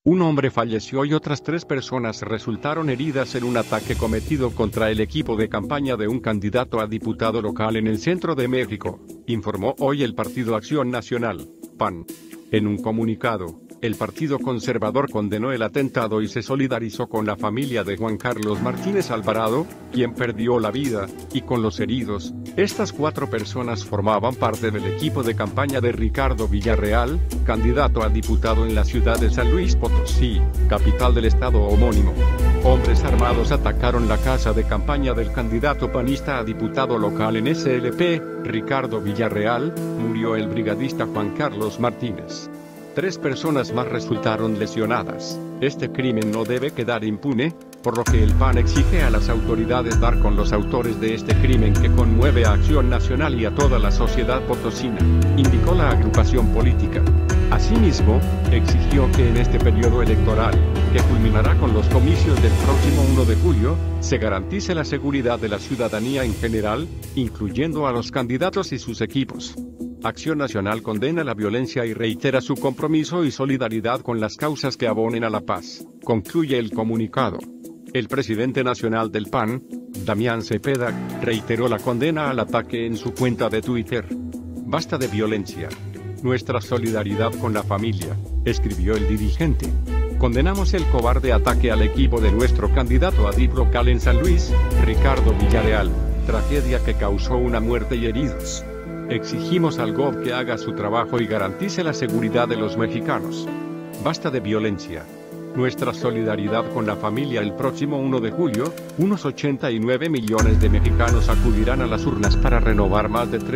Un hombre falleció y otras 3 personas resultaron heridas en un ataque cometido contra el equipo de campaña de un candidato a diputado local en el centro de México, informó hoy el Partido Acción Nacional, PAN. En un comunicado, el Partido Conservador condenó el atentado y se solidarizó con la familia de Juan Carlos Martínez Alvarado, quien perdió la vida, y con los heridos. Estas 4 personas formaban parte del equipo de campaña de Ricardo Villarreal, candidato a diputado en la ciudad de San Luis Potosí, capital del estado homónimo. Hombres armados atacaron la casa de campaña del candidato panista a diputado local en SLP, Ricardo Villarreal. Murió el brigadista Juan Carlos Martínez. 3 personas más resultaron lesionadas. Este crimen no debe quedar impune, por lo que el PAN exige a las autoridades dar con los autores de este crimen que conmueve a Acción Nacional y a toda la sociedad potosina, indicó la agrupación política. Asimismo, exigió que en este periodo electoral, que culminará con los comicios del próximo 1 de julio, se garantice la seguridad de la ciudadanía en general, incluyendo a los candidatos y sus equipos. Acción Nacional condena la violencia y reitera su compromiso y solidaridad con las causas que abonen a la paz, concluye el comunicado. El presidente nacional del PAN, Damián Cepeda, reiteró la condena al ataque en su cuenta de Twitter. Basta de violencia. Nuestra solidaridad con la familia, escribió el dirigente. Condenamos el cobarde ataque al equipo de nuestro candidato a DIP local en San Luis, Ricardo Villarreal, tragedia que causó una muerte y heridos. Exigimos al GOB que haga su trabajo y garantice la seguridad de los mexicanos. Basta de violencia. Nuestra solidaridad con la familia. El próximo 1 de julio, unos 89 millones de mexicanos acudirán a las urnas para renovar más de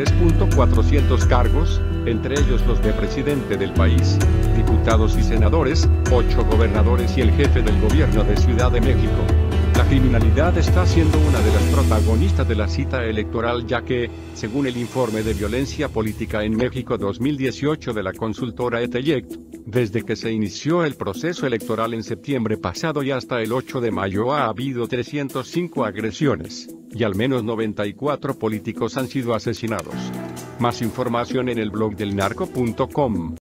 3.400 cargos, entre ellos los de presidente del país, diputados y senadores, 8 gobernadores y el jefe del gobierno de Ciudad de México. La criminalidad está siendo una de las protagonistas de la cita electoral, ya que, según el informe de violencia política en México 2018 de la consultora Etelyect, desde que se inició el proceso electoral en septiembre pasado y hasta el 8 de mayo ha habido 305 agresiones, y al menos 94 políticos han sido asesinados. Más información en el blog del narco.com.